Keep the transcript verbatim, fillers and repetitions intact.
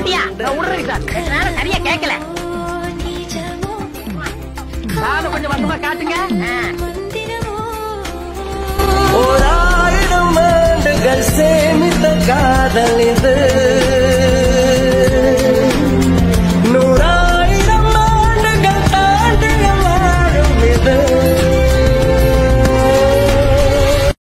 விட்டியா விடுறேன் சார். நேரம் சரியா கேட்கல. நானும் கொஞ்சம் வசமா காட்டுங்க. ஓராயிரம் ஆண்டுகள் சேமித்த காதல் இது.